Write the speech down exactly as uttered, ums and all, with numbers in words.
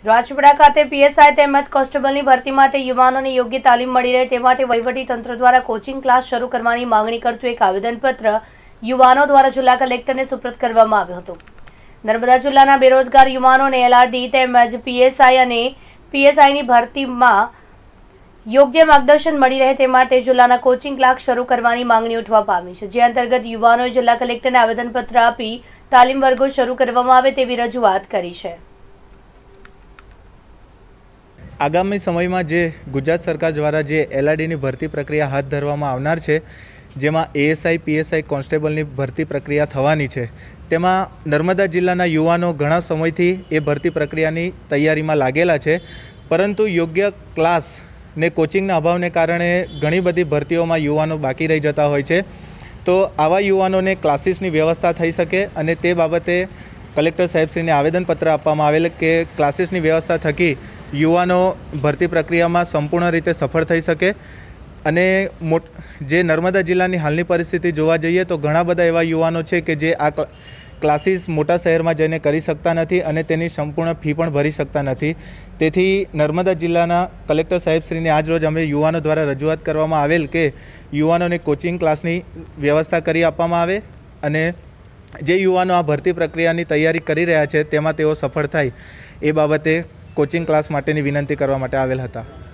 રાજપીપળા ખાતે પીએસઆઈ તેમજ કોન્સ્ટેબલની ભરતી માટે યુવાનોને યોગ્ય તાલીમ મળી રહે તે માટે વહીવટી તંત્ર દ્વારા કોચિંગ ક્લાસ શરૂ કરવાની માંગણી કરતું એક આવેદનપત્ર યુવાનો દ્વારા જિલ્લા કલેક્ટરને સુપ્રત કરવામાં આવ્યું હતું। નર્મદા જિલ્લાના બેરોજગાર યુવાનોને એલઆરડી તેમજ પીએસઆઈ અને પીએસઆઈની ભરતીમાં યોગ્ય માર્ગદર્શન મળી રહે તે માટે જિલ્લાના કોચિંગ ક્લાસ શરૂ કરવાની માંગણી ઉઠવા પામી છે, જે અંતર્ગત યુવાનોએ જિલ્લા કલેક્ટરને આવેદનપત્ર આપી તાલીમ વર્ગો શરૂ કરવામાં આવે તેવી રજૂઆત કરી છે। आगामी समय में जे गुजरात सरकार द्वारा जे एलआरडी की भर्ती प्रक्रिया हाथ धरवामां आवनार छे, जेमां एएसआई पीएसआई कोन्स्टेबल की भर्ती प्रक्रिया थवानी छे, तेमां नर्मदा जिल्लाना युवानो घणा समयथी ए भर्ती प्रक्रियानी तैयारीमां लागेला छे, परंतु योग्य क्लास ने कोचिंगना अभावने कारणे घणी बधी भर्तीओमां युवानो बाकी रही जता होय छे। तो आवा युवानोने क्लासीसनी व्यवस्था थई शके अने ते बाबते कलेक्टर साहेबश्रीने आवेदनपत्र आपवामां आवेल के क्लासीसनी व्यवस्था थकी युवानो भर्ती प्रक्रिया में संपूर्ण रीते सफल थई सके। अने मोट जे नर्मदा जिल्लानी हालनी परिस्थिति जोवा जईए तो घणा बधा एवा युवानो छे के जे आ क्लासीस मोटा शहर में जईने करी शकता नथी अने तेनी संपूर्ण फी पण भरी शकता नथी। तेथी नर्मदा जिल्लाना कलेक्टर साहेबश्रीने आज रोज अमे युवानो द्वारा रजूआत करवामां आवेल के युवानोने कोचिंग क्लासनी व्यवस्था करी आपवामां आवे अने जे युवानो आ भर्ती प्रक्रियानी तैयारी करी रह्या छे तेमां तेओ सफल थाय ए बाबते कोचिंग क्लास माटेनी विनंती करवा माटे आवेल हता।